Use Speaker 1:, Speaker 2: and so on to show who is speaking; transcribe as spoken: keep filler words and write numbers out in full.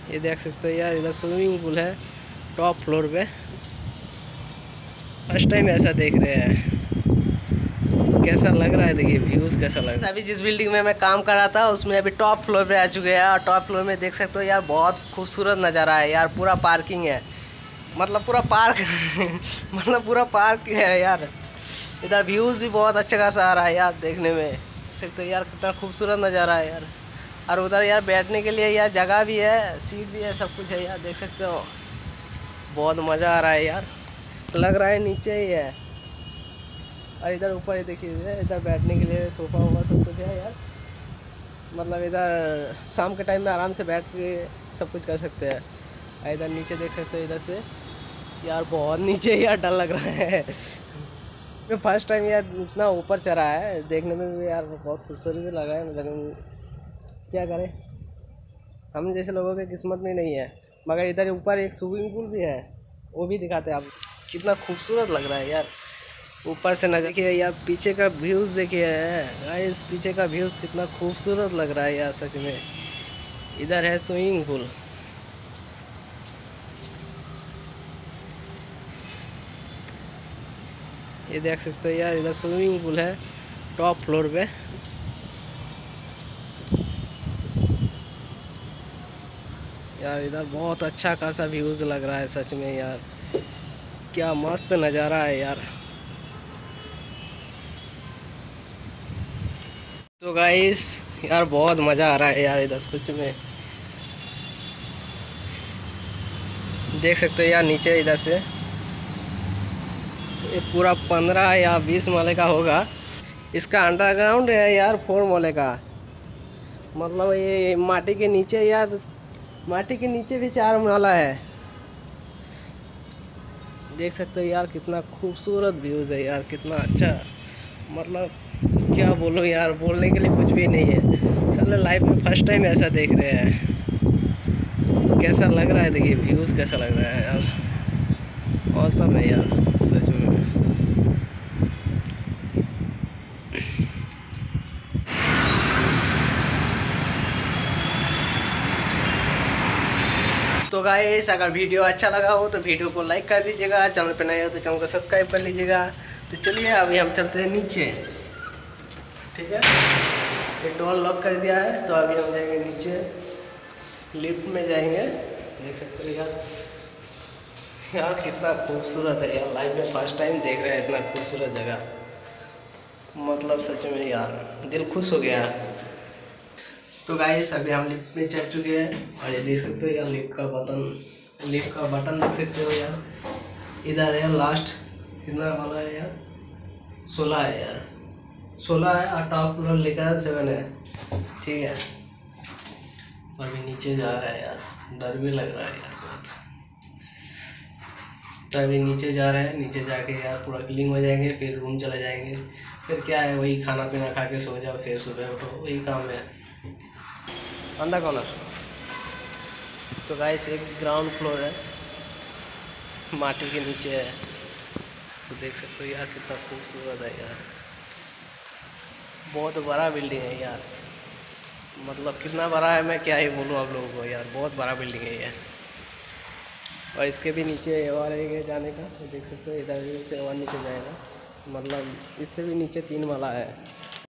Speaker 1: ये देख सकते हो यार, इधर स्विमिंग पूल है टॉप फ्लोर पे। फर्स्ट टाइम ऐसा देख रहे हैं, कैसा लग रहा है देखिए, व्यूज़ कैसा लग रहा है। अभी जिस बिल्डिंग में मैं काम कर रहा था उसमें अभी टॉप फ्लोर पे आ चुके हैं, और टॉप फ्लोर में देख सकते हो यार बहुत खूबसूरत नज़ारा है यार। पूरा पार्किंग है, मतलब पूरा पार्क मतलब पूरा पार्क है यार। इधर व्यूज़ भी बहुत अच्छा खासा आ रहा है यार देखने में। देख सकते हो यार कितना खूबसूरत नज़ारा है यार। और उधर यार बैठने के लिए यार जगह भी है, सीट भी है, सब कुछ है यार। देख सकते हो बहुत मज़ा आ रहा है यार, लग रहा है नीचे ही है। और इधर ऊपर देखिए, इधर बैठने के लिए सोफ़ा वोफा सब कुछ है यार। मतलब इधर शाम के टाइम में आराम से बैठ के सब कुछ कर सकते हैं। इधर नीचे देख सकते हो, इधर से यार बहुत नीचे यार, डर लग रहा है। मैं फर्स्ट टाइम यार इतना ऊपर चढ़ा है, देखने में भी यार बहुत खूबसूरत भी लगा है, लेकिन क्या करें, हम जैसे लोगों के किस्मत में नहीं है। मगर इधर ऊपर एक स्विमिंग पूल भी है, वो भी दिखाते हैं आप। कितना खूबसूरत लग रहा है यार ऊपर से नजर। देखिए यार पीछे का व्यूज़ देखिए गाइस, पीछे का व्यूज़ कितना खूबसूरत लग रहा है यार सच में। इधर है स्विमिंग पूल। ये देख सकते हो यार, इधर स्विमिंग पूल है टॉप फ्लोर पे। यार इधर बहुत अच्छा खासा व्यूज़ लग रहा है सच में यार, क्या मस्त नज़ारा है यार। तो गाइस यार बहुत मज़ा आ रहा है यार इधर सच में। देख सकते हो यार नीचे इधर से ये पूरा पंद्रह या बीस माले का होगा। इसका अंडरग्राउंड है यार फोर माले का। मतलब ये माटी के नीचे यार, माटी के नीचे भी चार माला है। देख सकते हो यार कितना खूबसूरत व्यूज़ है यार, कितना अच्छा। मतलब क्या बोलूँ यार, बोलने के लिए कुछ भी नहीं है। साले लाइफ में फर्स्ट टाइम ऐसा देख रहे हैं, कैसा लग रहा है देखिए, व्यूज़ कैसा लग रहा है यार। औसम है यार सच में। तो गाइस अगर वीडियो अच्छा लगा हो तो वीडियो को लाइक कर दीजिएगा, चैनल पर नए हो तो चैनल को सब्सक्राइब कर लीजिएगा। तो चलिए अभी हम चलते हैं नीचे, ठीक है। ये डोर लॉक कर दिया है, तो अभी हम जाएंगे नीचे, लिफ्ट में जाएंगे। देख सकते हो यार, यार कितना खूबसूरत है यार, लाइफ में फर्स्ट टाइम देख रहे हैं इतना खूबसूरत जगह। मतलब सच में यार दिल खुश हो गया। तो गाइस अभी हम लिफ्ट में चढ़ चुके हैं, और ये देख सकते हो यार लिफ्ट का बटन, लिफ्ट का बटन देख सकते हो यार। इधर है लास्ट, कितना वाला है यार, सोलह है यार, सोलह है। और टॉप फ्लोर लेकर सेवन है, ठीक है। तो अभी नीचे जा रहा है यार, डर भी लग रहा है यार बहुत। तो अभी नीचे जा रहे हैं, नीचे जाके यार पूरा क्लीन हो जाएंगे, फिर रूम चले जाएंगे। फिर क्या है, वही खाना पीना खा के सो जाओ, फिर सुबह उठो, वही काम है। अंदर कौन है? तो गाइस एक ग्राउंड फ्लोर है, माटी के नीचे है। तो देख सकते हो यार कितना खूबसूरत है यार, बहुत बड़ा बिल्डिंग है यार। मतलब कितना बड़ा है मैं क्या ही बोलूँ आप लोगों को यार, बहुत बड़ा बिल्डिंग है ये। और इसके भी नीचे और है जाने का, तो देख सकते हो इधर से और नीचे जाएगा। मतलब इससे भी नीचे तीन माला है।